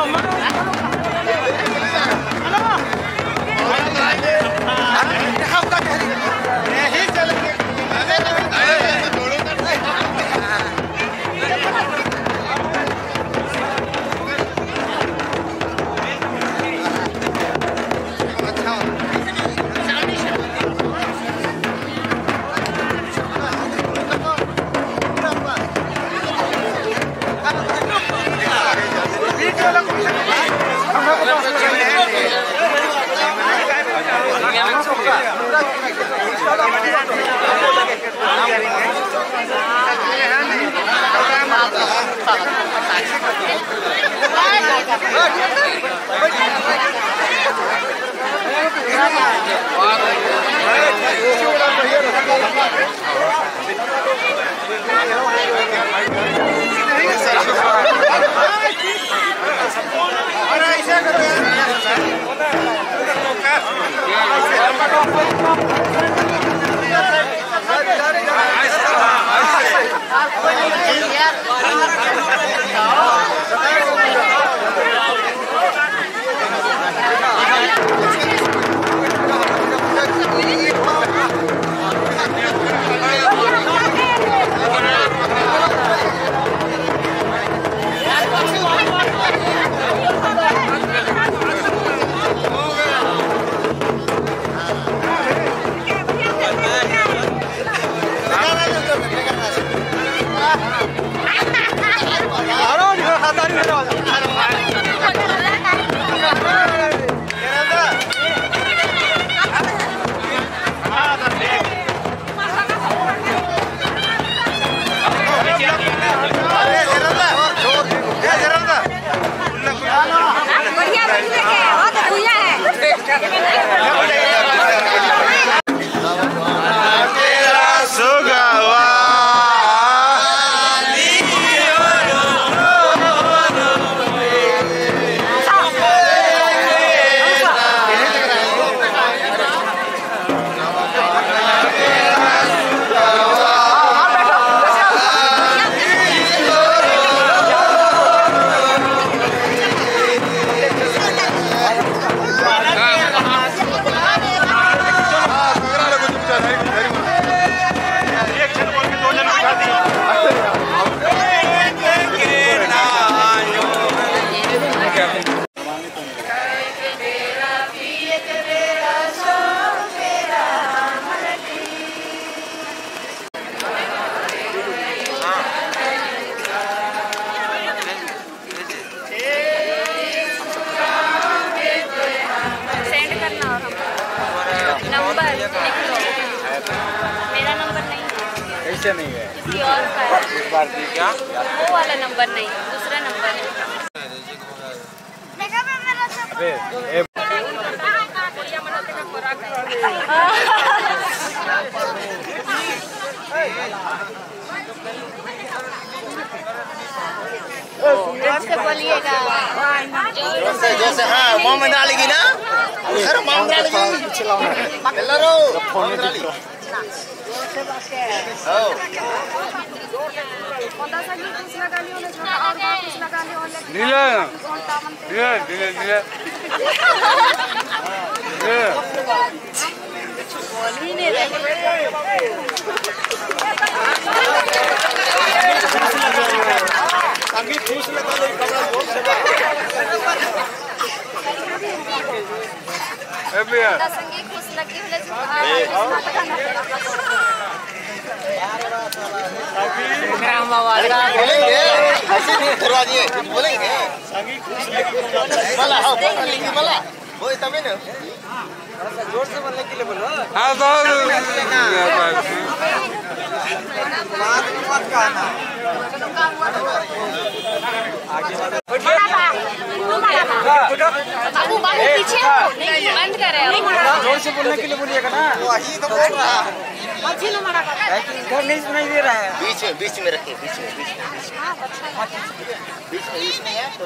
मेरा नंबर नहीं है। कैसे नहीं है? किसी और का है। इस बार दी क्या? वो वाला नंबर नहीं, दूसरा नंबर है। अबे जोर से बोलिएगा। जोर से हाँ माँ में डालेगी ना सर माँ में डालेगी ಎಲ್ಲರೂ फोन में डाली नीला नीला नीला नीला बोल ही नहीं रहे। संगीत खुश लगा ले कमरा जोर से संगीत खुश लगी बोले बोलेंगे ऐसे नहीं करवा दिए बोलेंगे संगीत खुश लगी मला हाँ बोलेंगे मला वो तभी ना जोर से बोलने के लिए बोलो हाँ तो मत कहना बाबू बाबू पीछे हो नहीं बंद करे जोर से बोलने के लिए बोलिएगा ना। वही तो बोल रहा इधर नहीं सुनाई दे रहा है। बीच में रखिए बीच में नहीं है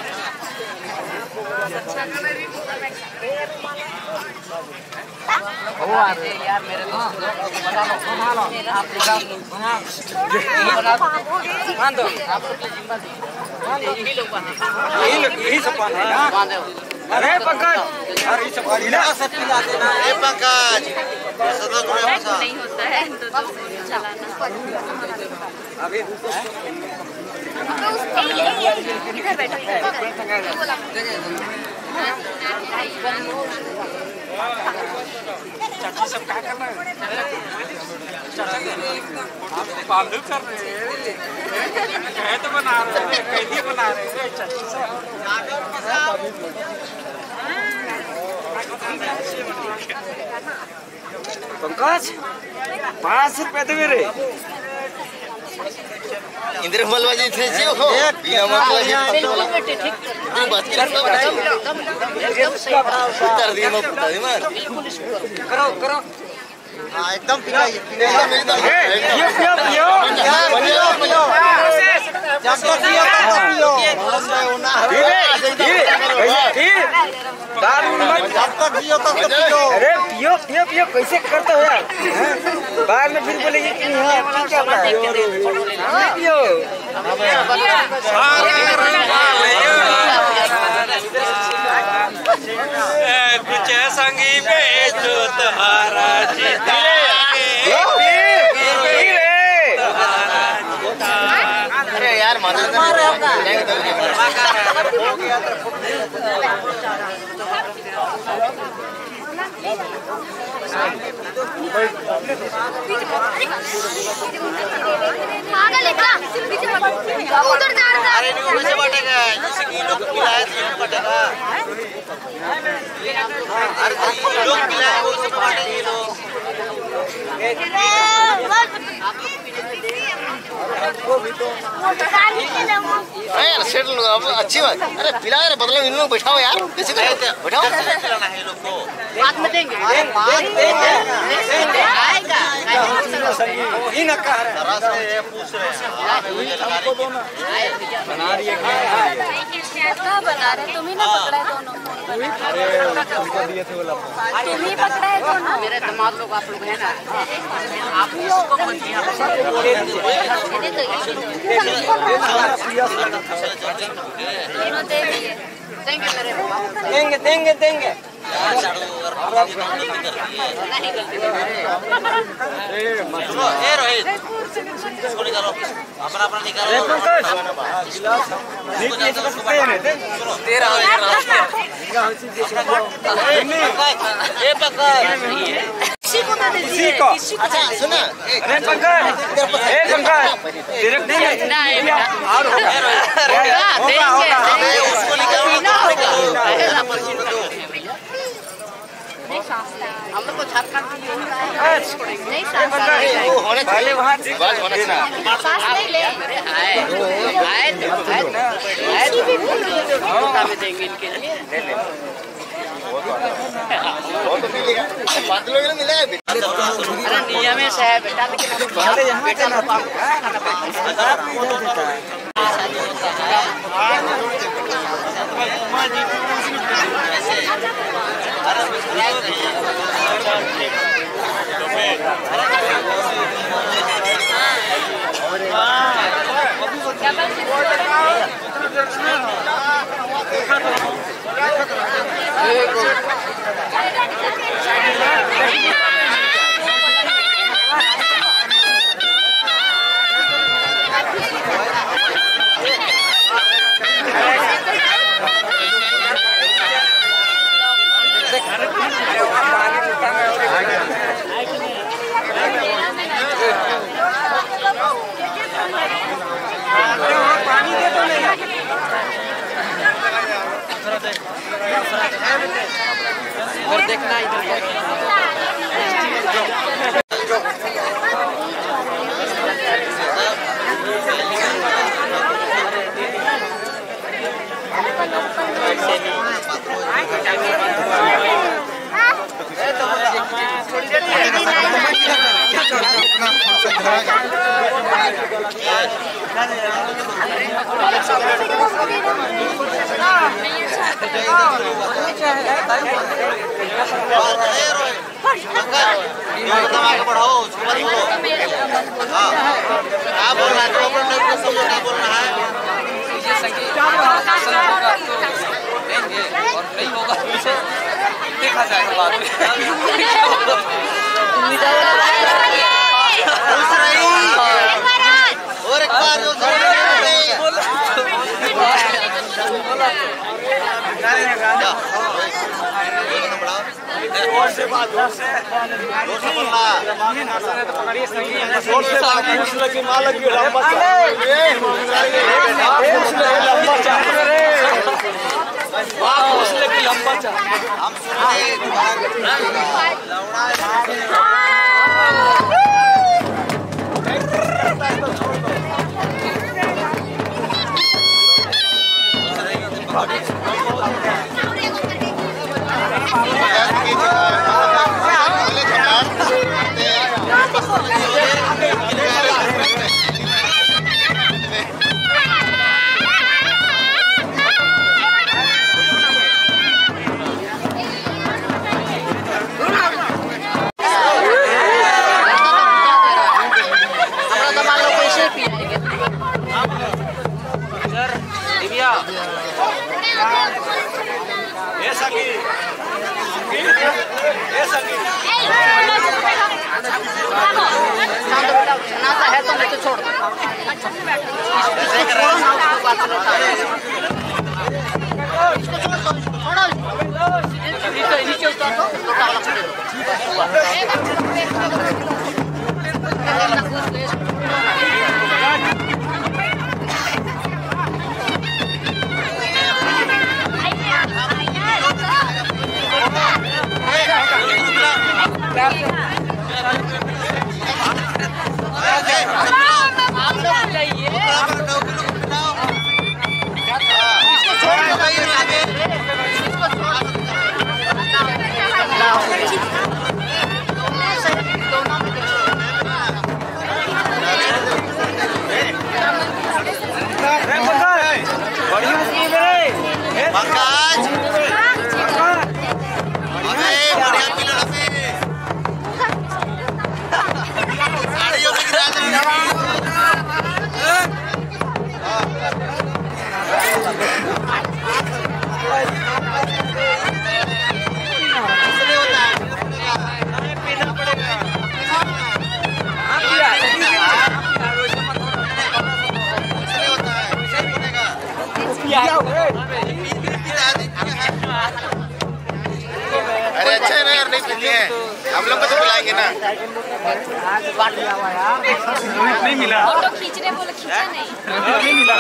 वो आते यार मेरे दोस्त बना लो आप मान दो आप लोग जिम्मा यही सब बांधे ना। अरे पंकज, अरे सब पिला सब पिला देना। ए पंकज नहीं होता है तो चलाना। अभी इधर बैठो। चाची सब क्या कर रहे हैं? बांधू कर रहे हैं, कहे तो बना रहे हैं, कैदी बना रहे हैं चाची सब। पंकज 5 रुपए दे मेरे। इंद्र मलवाजी थे जी हो बिना मलवाजी बेटे ठीक तू बात कर उतर दिए मत उतर दिए मत करो करो। हां एकदम पिलाइए एकदम पियो पियो पियो पियो जब तक पियो तब पियो। दारू मत जब तक पियो तब पियो। अरे पियो पियो पियो कैसे करते हो यार? बाद में फिर बोलेगी कि हां क्या बात है पियो। कुछ संगी बेचो तुम्हारा जीता। अरे यार मदद उधर जा रहा अरे नहीं ऊपर से बटेगा जैसे कि लोग पिलाए थे बटेगा अरे लोग पिलाए वो सब बटेंगे लोग यार सेट लो अब अच्छी बात। अरे पिला रहे बदले इन लोग बैठाओ यार कैसे बैठाओ पिलाना है लोग को बाद में देंगे आएगा ही न कह रहे ये पूछ रहे हैं बना रही है क्या बना रहे? तुम ही ना पकड़ा है दोनों। अरे तुमको दिए थे वाला तुम ही पकड़ा है दोनों। मेरे दामाद लोग आप लोग हैं ना आप देंगे देंगे देंगे। रोहित इसको निकालो अपना अपना निकालो किसी को अच्छा सुना अरे पंकज और होगा उसको निकालो हम लोग को झारखंड नहीं पहले वहाँ सांस नहीं ले देंगे इनके लिए बादलों में मिलेगा अरे नियम है बेटा लेकिन पहले यहाँ जाना था। पानी दे दो नहीं और देखना इधर बढ़ाओ उसको मत बोलो क्या बोलना है क्या बोलना है संगीत पसंद होगा तो लेंगे और नहीं होगा तो देखा जाएगा बाद में। और एक बार जो है तो नहीं तो छोड़ नीचे उतार दो अरे अच्छा है ना यार, नहीं पीते हैं हम लोग को तो बुलाएंगे ना। नहीं मिला, फोटो खींचने बोले खींचा नहीं मिला।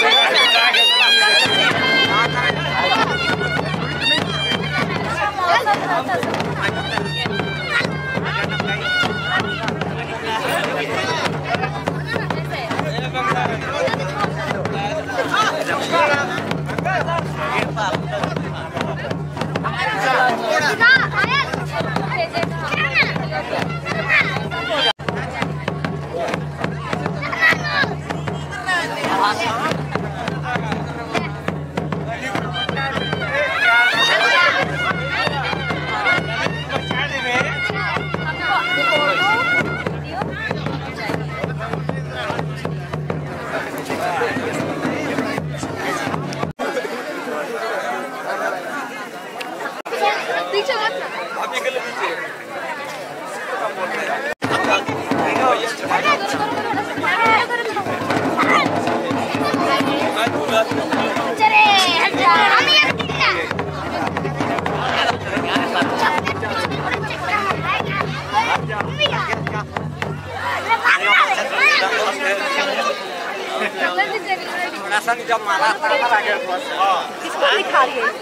जब मारा किसको दिखा रही है?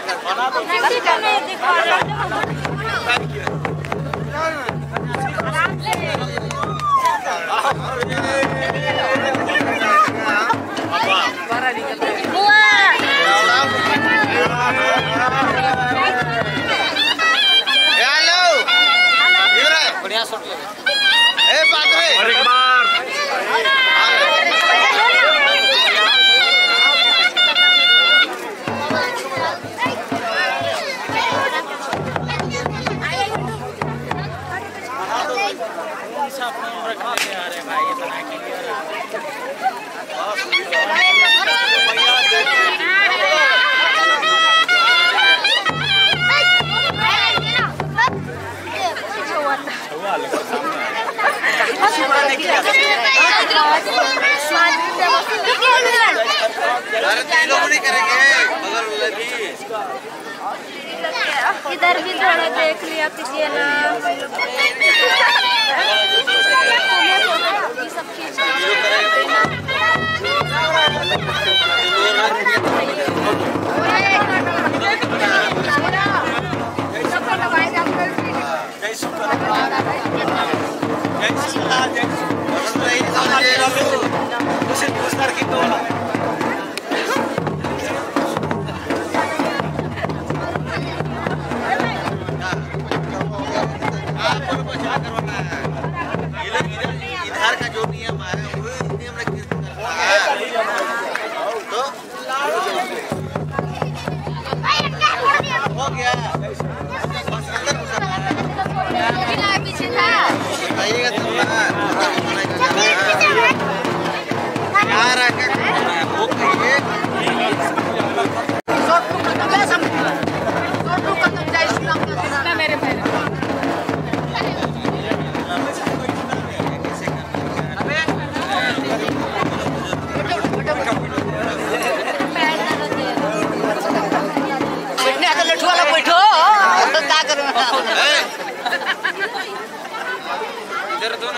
बढ़िया शॉट लगे। अपने रख ले आ रहे भाई, बना के इधर भी थोड़ा देख लिया कीजिए ना। सब चीज इधर का जो नियम है वो नियम हो गया पीछे था बताइएगा तो यार आके वो कहिए मेरे पैर इधर दो ना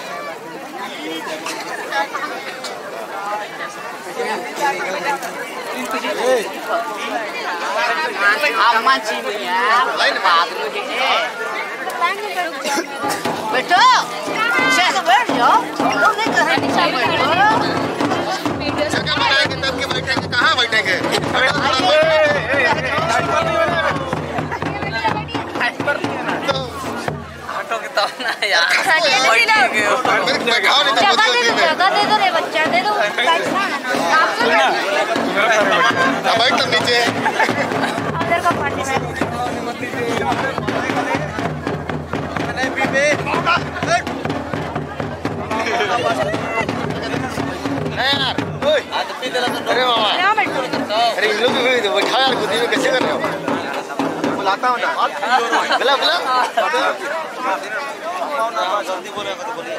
बैठो बैठ जाओ जगह बनाएंगे तब के बैठेंगे कहाँ बैठेंगे हटो के तो ना यार जगह दे दो रे बच्चा दे दो बैठ तो नीचे अंदर का पार्टी में अरे मामा अरे इन लोग भी बैठा यार खुद ही में कैसे कर रहे हो बुलाता हूँ ना बुला बुला जल्दी बोले तो बोलिए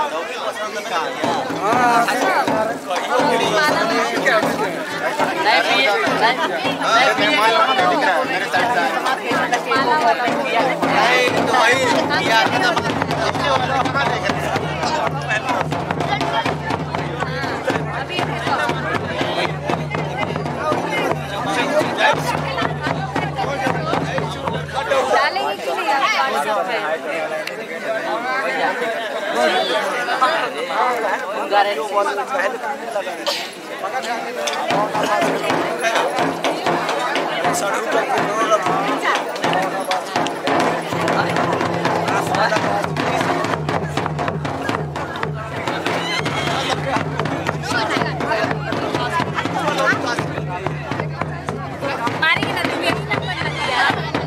मेरे साइड डालेंगे कि नहीं WhatsApp पे मारेगी ना तुम यही नंबर लग गया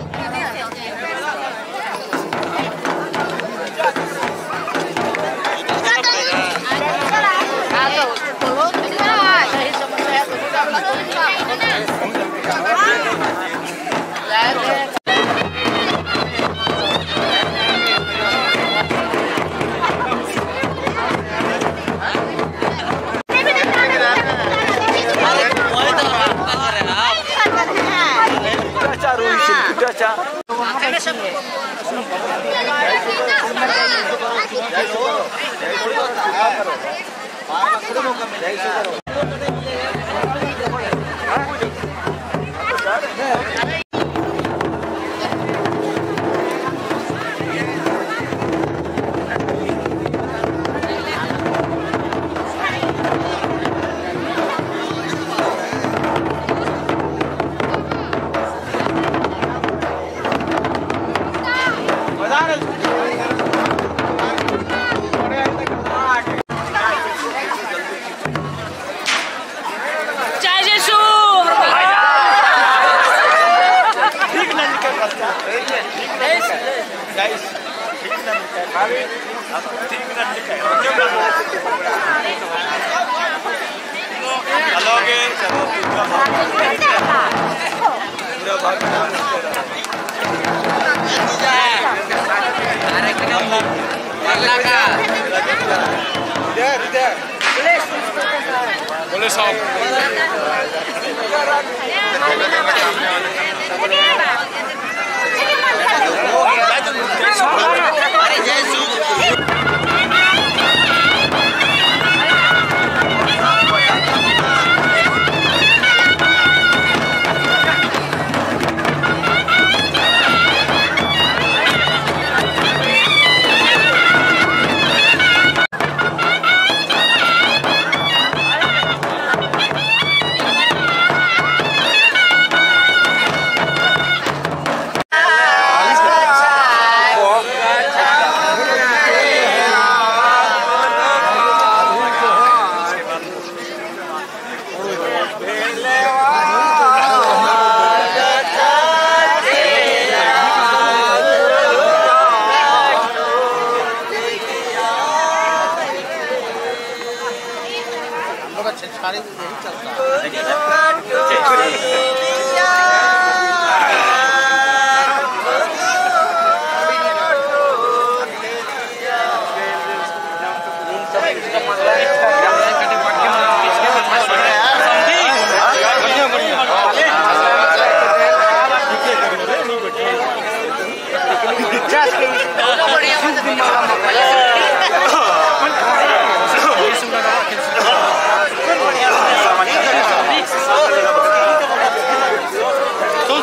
बोले साहब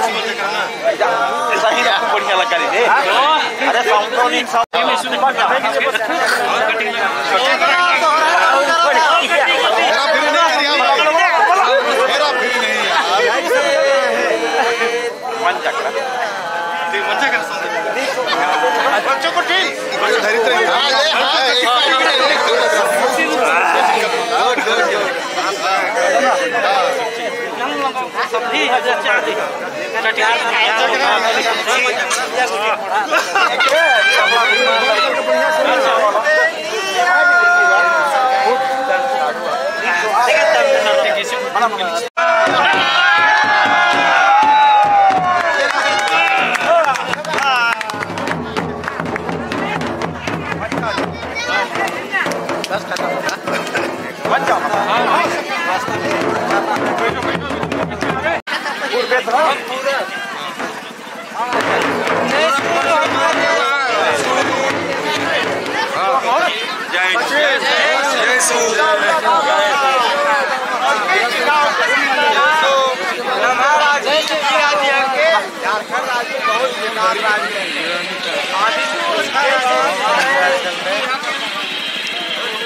ऐसा ही आपको बढ़िया लगा दे। अरे साउंड बच्चों को ठीक झारखंड राज्य बहुत बेकार राज्य है।